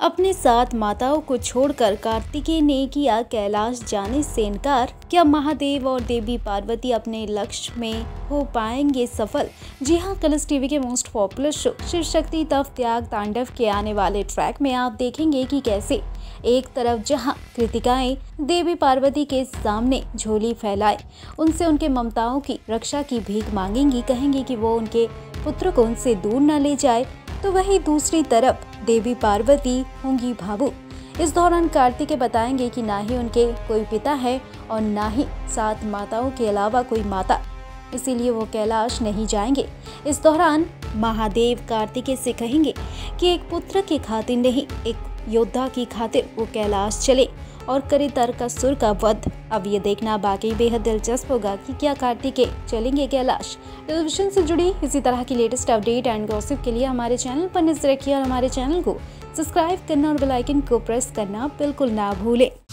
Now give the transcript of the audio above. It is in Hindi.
अपने 7 माताओं को छोड़कर कार्तिकेय ने किया कैलाश जाने से इनकार। क्या महादेव और देवी पार्वती अपने लक्ष्य में हो पाएंगे सफल? जी हां, कलर्स टीवी के most popular show Shiv Shakti तव त्याग तांडव के आने वाले ट्रैक में आप देखेंगे कि कैसे एक तरफ जहां कृतिकाएं देवी पार्वती के सामने झोली फैलाए उनसे उनके ममताओं की रक्षा की भीख मांगेंगी, कहेंगी कि वो उनके पुत्र को उनसे दूर न ले जाए, तो वहीं दूसरी तरफ देवी पार्वती होंगी भावुक। इस दौरान कार्तिकेय बताएंगे कि ना ही उनके कोई पिता है और ना ही 7 माताओं के अलावा कोई माता, इसीलिए वो कैलाश नहीं जाएंगे। इस दौरान महादेव कार्तिकेय से कहेंगे कि एक पुत्र की खातिर नहीं, एक योद्धा की खातिर वो कैलाश चले और करे तारकासुर का वध। अब ये देखना बाकी बेहद दिलचस्प होगा कि क्या कार्तिकेय चलेंगे कैलाश। टेलीविजन से जुड़ी इसी तरह की लेटेस्ट अपडेट एंड गॉसिप के लिए हमारे चैनल पर नजर रखिए और हमारे चैनल को सब्सक्राइब करना और बेल आइकन को प्रेस करना बिल्कुल ना भूलें।